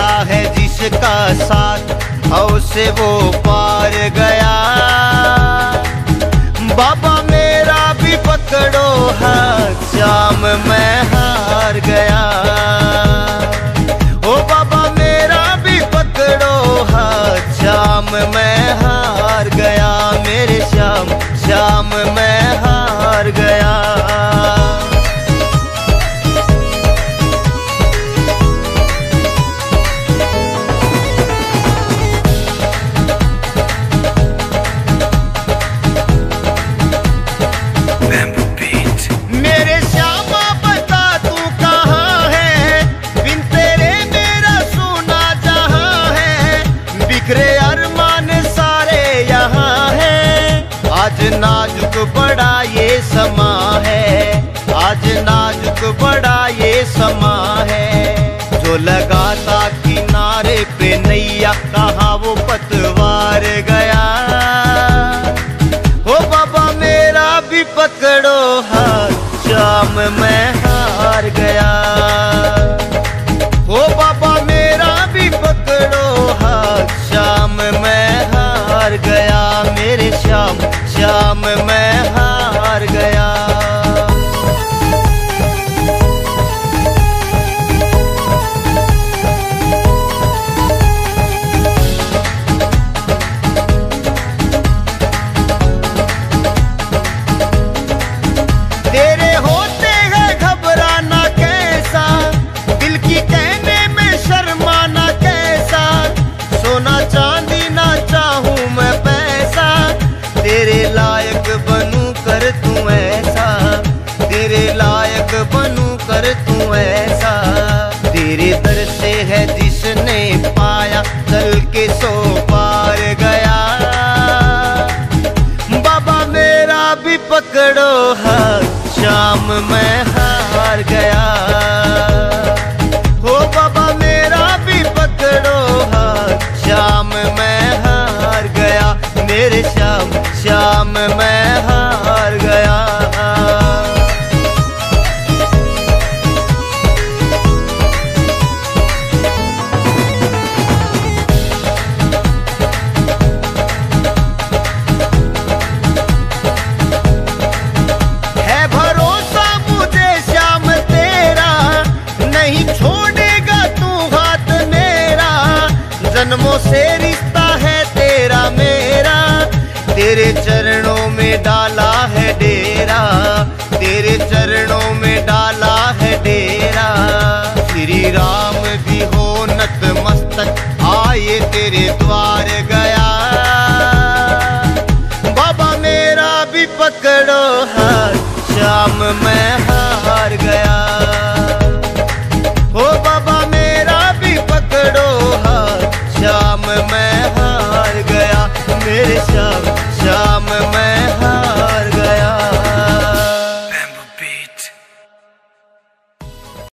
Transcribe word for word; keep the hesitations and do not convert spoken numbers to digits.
रहता है जिसका साथ हौ से वो पार गया। बाबा मेरा भी पकड़ो हाथ, शाम मैं हार गया। ओ बाबा मेरा भी पकड़ो हाथ, शाम मैं हार गया। मेरे श्याम श्याम मैं हार गया। मेरे श्यामा बता तू कहाँ है, बिन तेरे मेरा सोना जहाँ है। बिखरे अरमान सारे यहाँ है, आज नाजुक बड़ा ये समा है। आज नाजुक बड़ा ये समा है। जो लगाता किनारे पे नैया, कहाँ वो पतवार गया। ओ बाबा मेरा भी पकड़ो हाथ, शाम मैं हार गया। ओ बाबा मेरा भी पकड़ो हाथ, शाम मैं हार गया। मेरे श्याम श्याम मैं हार गया। तेरे होते हैं घबराना कैसा, दिल की कहने में शर्माना कैसा। सोना चांदी ना चाहूं मैं पैसा, तेरे लायक बनूं कर तू ऐसा। तेरे लायक बनूं कर तू ऐसा। तेरे दर से है जिसने पाया, चल के सो पार गया। बाबा मेरा भी पकड़ो हाथ, शाम मैं हार गया। हो बाबा मेरा भी पकड़ो हाथ, शाम मैं हार गया। मेरे श्याम श्याम मैं हार गया। जन्मों से रिश्ता है तेरा मेरा, तेरे चरणों में डाला है डेरा। तेरे